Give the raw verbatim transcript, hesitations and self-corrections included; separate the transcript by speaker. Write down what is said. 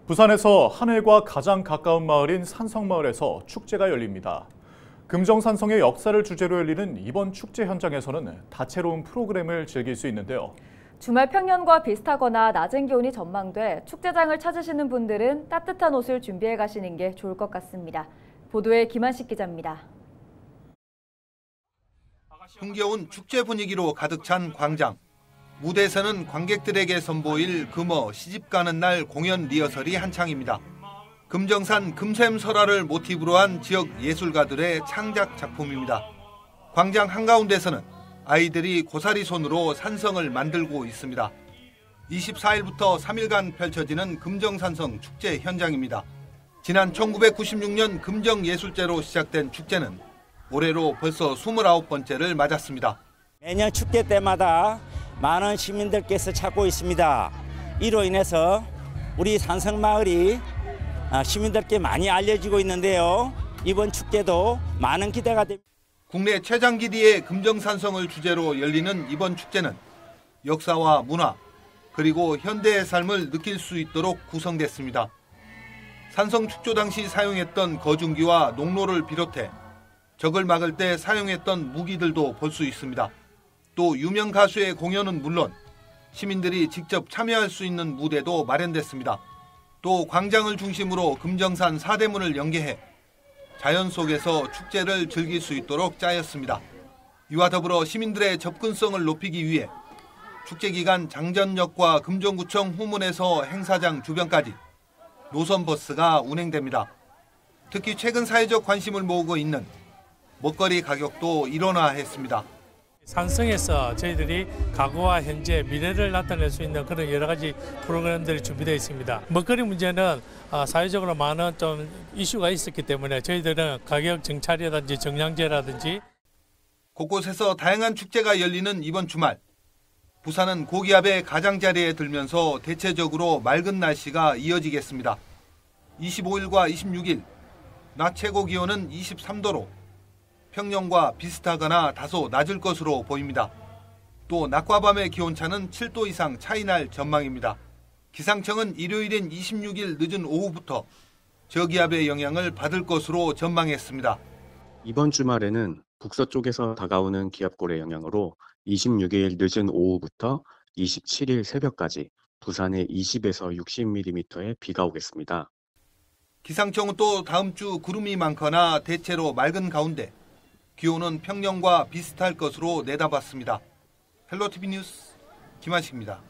Speaker 1: 부산에서 하늘과 가장 가까운 마을인 산성마을에서 축제가 열립니다. 금정산성의 역사를 주제로 열리는 이번 축제 현장에서는 다채로운 프로그램을 즐길 수 있는데요.
Speaker 2: 주말 평년과 비슷하거나 낮은 기온이 전망돼 축제장을 찾으시는 분들은 따뜻한 옷을 준비해 가시는 게 좋을 것 같습니다. 보도에 김한식 기자입니다.
Speaker 3: 흥겨운 축제 분위기로 가득 찬 광장. 무대에서는 관객들에게 선보일 금어 시집 가는 날 공연 리허설이 한창입니다. 금정산 금샘설화를 모티브로 한 지역 예술가들의 창작 작품입니다. 광장 한가운데서는 아이들이 고사리 손으로 산성을 만들고 있습니다. 이십사일부터 삼일간 펼쳐지는 금정산성 축제 현장입니다. 지난 천구백구십육 년 금정예술제로 시작된 축제는 올해로 벌써 스물아홉 번째를 맞았습니다.
Speaker 4: 매년 축제 때마다 많은 시민들께서 찾고 있습니다. 이로 인해서 우리 산성마을이 시민들께 많이 알려지고 있는데요. 이번 축제도 많은 기대가 됩니다.
Speaker 3: 국내 최장기리의 금정산성을 주제로 열리는 이번 축제는 역사와 문화 그리고 현대의 삶을 느낄 수 있도록 구성됐습니다. 산성 축조 당시 사용했던 거중기와 농로를 비롯해 적을 막을 때 사용했던 무기들도 볼 수 있습니다. 또 유명 가수의 공연은 물론 시민들이 직접 참여할 수 있는 무대도 마련됐습니다. 또 광장을 중심으로 금정산 사대문을 연계해 자연 속에서 축제를 즐길 수 있도록 짜였습니다. 이와 더불어 시민들의 접근성을 높이기 위해 축제 기간 장전역과 금정구청 후문에서 행사장 주변까지 노선버스가 운행됩니다. 특히 최근 사회적 관심을 모으고 있는 먹거리 가격도 일원화했습니다.
Speaker 5: 산성에서 저희들이 과거와 현재, 미래를 나타낼 수 있는 그런 여러 가지 프로그램들이 준비되어 있습니다. 먹거리 문제는 사회적으로 많은 좀 이슈가 있었기 때문에 저희들은 가격 정찰이라든지 정량제라든지
Speaker 3: 곳곳에서 다양한 축제가 열리는 이번 주말. 부산은 고기압의 가장자리에 들면서 대체적으로 맑은 날씨가 이어지겠습니다. 이십오일과 이십육일, 낮 최고 기온은 이십삼도로 평년과 비슷하거나 다소 낮을 것으로 보입니다. 또 낮과 밤의 기온차는 칠도 이상 차이 날 전망입니다. 기상청은 일요일인 이십육일 늦은 오후부터 저기압의 영향을 받을 것으로 전망했습니다.
Speaker 6: 이번 주말에는 북서쪽에서 다가오는 기압골의 영향으로 이십육일 늦은 오후부터 이십칠일 새벽까지 부산에 이십에서 육십 밀리미터의 비가 오겠습니다.
Speaker 3: 기상청은 또 다음 주 구름이 많거나 대체로 맑은 가운데 기온은 평년과 비슷할 것으로 내다봤습니다. 헬로티비 뉴스 김한식입니다.